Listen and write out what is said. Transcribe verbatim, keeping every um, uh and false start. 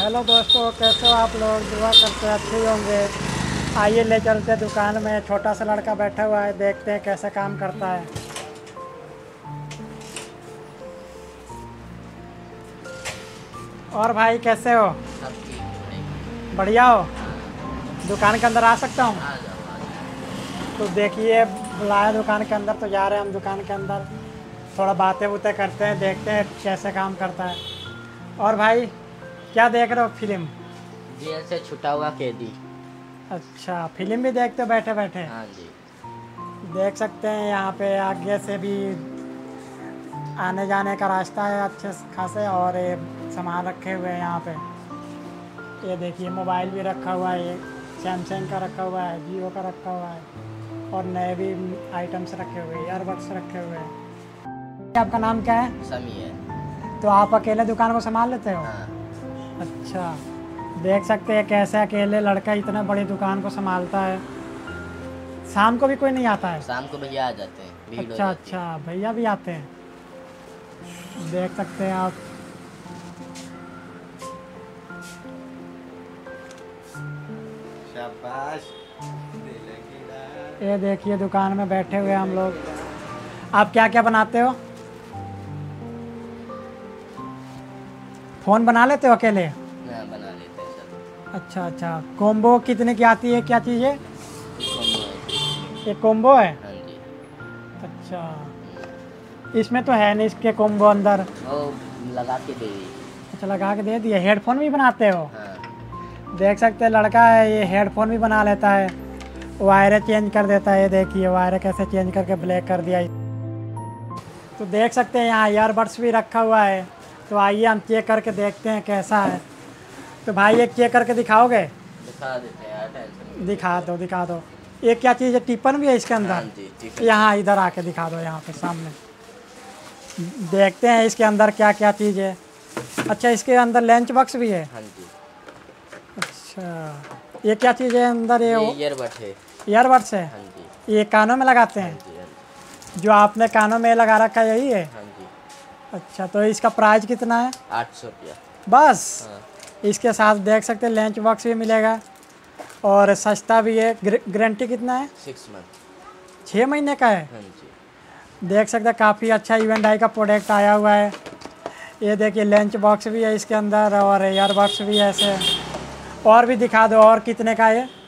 Hello दोस्तों, कैसे हो आप लोग? दुआ करते अच्छे ही होंगे। आइए ले चलते हैं दुकान में। छोटा सा लड़का बैठा हुआ है, देखते हैं कैसे काम करता है। और भाई कैसे हो? सब ठीक है। बढ़िया हो? हाँ, दुकान के अंदर आ सकता हूँ? आ जाओ आ जाओ। तो देखिए, बुलाया दुकान के अंदर तो जा रहे हैं हम दुकान के अंदर। थोड़ा बातें बूतें करते हैं, देखते हैं कैसे काम करता है। और भाई क्या देख रहे हो फिल्म? जेल से छुटा हुआ कैदी। अच्छा, फिल्म भी देखते हो बैठे बैठे? हाँ जी। देख सकते हैं यहाँ पे आगे से भी आने जाने का रास्ता है अच्छे खासे, और ये सामान रखे हुए हैं यहाँ पे। ये देखिए, मोबाइल भी रखा हुआ है, ये सैमसंग का रखा हुआ है, जियो का रखा हुआ है, और नए भी आइटम्स रखे हुए हैं, ईयरबड्स रखे हुए हैं। आपका नाम क्या है? समी है। तो आप अकेले दुकान को संभाल लेते हो? हाँ। अच्छा, देख सकते हैं कैसे अकेले लड़का इतना बड़ी दुकान को संभालता है। शाम को भी कोई नहीं आता है? शाम को भैया आ जाते हैं, भीड़ हो अच्छा जाती है। अच्छा, भैया भी आते हैं। देख सकते हैं आप। शाबाश। ये देखिए, दुकान में बैठे हुए हैं हम लोग। आप क्या क्या बनाते हो? फ़ोन बना लेते हो अकेले? हाँ, बना लेते हैं सब। अच्छा अच्छा, कॉम्बो कितने की आती है, क्या चीज़ है? कॉम्बो है। ये कॉम्बो है? हाँ जी। अच्छा, इसमें तो है नहीं इसके कॉम्बो अंदर। वो लगा के दे दी। अच्छा, लगा के दे दिए। हेडफोन भी बनाते हो? हाँ। देख सकते हैं लड़का है, ये हेडफोन भी बना लेता है, वायरें चेंज कर देता है। ये देखिए वायरें कैसे चेंज करके ब्लैक कर दिया। तो देख सकते हैं यहाँ ईयरबड्स भी रखा हुआ है। तो आइए हम चेक करके देखते हैं कैसा है। तो भाई एक चेक करके दिखाओगे? दिखा देते हैं यार, टेंशन नहीं। दिखा दो दिखा दो। ये क्या चीज़ है? टिफिन भी है इसके हाँ अंदर? जी, ठीक है। यहाँ इधर आके दिखा दो, यहाँ पे सामने देखते हैं इसके अंदर क्या क्या चीज़ है। अच्छा, इसके अंदर लंच बॉक्स भी है? हाँ जी। अच्छा, ये क्या चीज़ है अंदर? ये ये ईयरबड है। ईयरबड्स है? हाँ जी। ये कानों में लगाते हाँ हैं? जी। हाँ जी। जो आपने कानों में लगा रखा है यही है? हाँ जी। अच्छा, तो इसका प्राइस कितना है? आठ सौ रुपया बस? हाँ। इसके साथ देख सकते हैं लंच बॉक्स भी मिलेगा, और सस्ता भी है। गारंटी कितना है? Six month. छः महीने का है? हाँ जी। देख सकते हैं काफ़ी अच्छा इवेंट आई का प्रोडक्ट आया हुआ है। ये देखिए, लंच बॉक्स भी है इसके अंदर, और ईयरबड्स भी है ऐसे। और भी दिखा दो, और कितने का है?